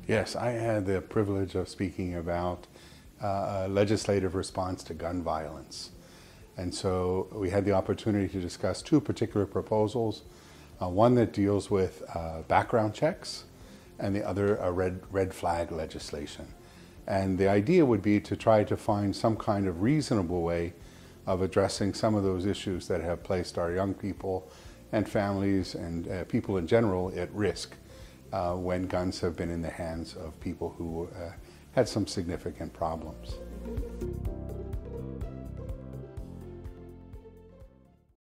Yes, I had the privilege of speaking about a legislative response to gun violence. And so we had the opportunity to discuss two particular proposals, one that deals with background checks and the other red flag legislation. And the idea would be to try to find some kind of reasonable way of addressing some of those issues that have placed our young people and families and people in general at risk when guns have been in the hands of people who had some significant problems.